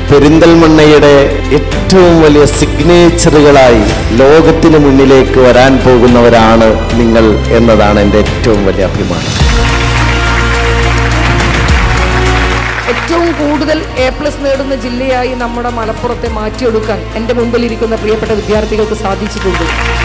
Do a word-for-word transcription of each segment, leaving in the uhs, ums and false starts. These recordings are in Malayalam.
പെരിന്തൽമണ്ണയുടെ ഏറ്റവും വലിയ സിഗ്നേച്ചറുകളായി ലോകത്തിന് മുന്നിലേക്ക് വരാൻ പോകുന്നവരാണ് നിങ്ങൾ എന്നതാണ് എൻ്റെ ഏറ്റവും വലിയ അഭിമാനം. ഏറ്റവും കൂടുതൽ എ പ്ലസ് നേടുന്ന ജില്ലയായി നമ്മുടെ മലപ്പുറത്തെ മാറ്റിയെടുക്കാൻ എൻ്റെ മുമ്പിലിരിക്കുന്ന പ്രിയപ്പെട്ട വിദ്യാർത്ഥികൾക്ക് സാധിച്ചിട്ടുണ്ട്.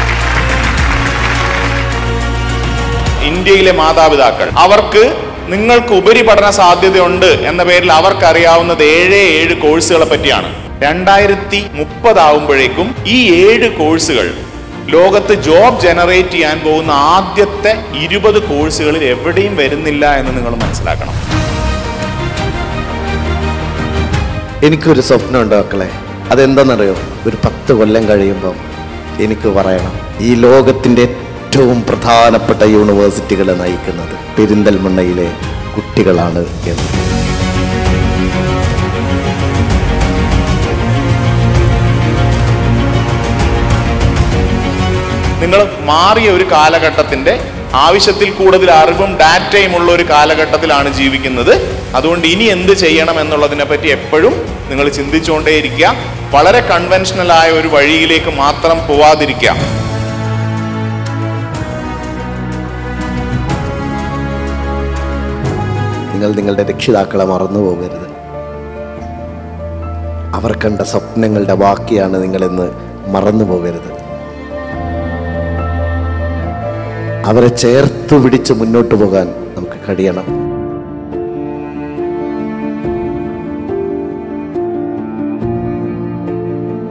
ഇന്ത്യയിലെ മാതാപിതാക്കൾ അവർക്ക് നിങ്ങൾക്ക് ഉപരിപഠന സാധ്യതയുണ്ട് എന്ന പേരിൽ അവർക്കറിയാവുന്നത് ഏഴ് ഏഴ് കോഴ്സുകളെ പറ്റിയാണ്. രണ്ടായിരത്തി മുപ്പതാവുമ്പോഴേക്കും ഈ ഏഴ് കോഴ്സുകൾ ലോകത്ത് ജോബ് ജനറേറ്റ് ചെയ്യാൻ പോകുന്ന ആദ്യത്തെ ഇരുപത് കോഴ്സുകളിൽ എവിടെയും വരുന്നില്ല എന്ന് നിങ്ങൾ മനസ്സിലാക്കണം. എനിക്കൊരു സ്വപ്നമുണ്ട് മക്കളെ. അതെന്താണെന്നറിയോ? ഒരു പത്ത് കൊല്ലം കഴിയുമ്പം എനിക്ക് പറയണം, ഈ ലോകത്തിൻ്റെ ഏറ്റവും പ്രധാനപ്പെട്ട യൂണിവേഴ്സിറ്റികളെ നയിക്കുന്നത് പെരിന്തൽമണ്ണയിലെ കുട്ടികളാണ് എന്ന്. നിങ്ങൾ മാറിയ ഒരു കാലഘട്ടത്തിന്റെ ആവശ്യത്തിൽ കൂടുതൽ അറിവും ഡാറ്റയും ഉള്ള ഒരു കാലഘട്ടത്തിലാണ് ജീവിക്കുന്നത്. അതുകൊണ്ട് ഇനി എന്ത് ചെയ്യണം എന്നുള്ളതിനെ പറ്റി എപ്പോഴും നിങ്ങൾ ചിന്തിച്ചുകൊണ്ടേയിരിക്കുക. വളരെ കൺവെൻഷണൽ ആയ ഒരു വഴിയിലേക്ക് മാത്രം പോവാതിരിക്കുക. നിങ്ങൾ നിങ്ങളുടെ രക്ഷിതാക്കളെ മറന്നു പോകരുത്. അവർ കണ്ട സ്വപ്നങ്ങളുടെ ബാക്കിയാണ് നിങ്ങളെന്ന് മറന്നു പോകരുത്. അവരെ ചേർത്ത് പിടിച്ച് മുന്നോട്ട് പോകാൻ നമുക്ക് കഴിയണം.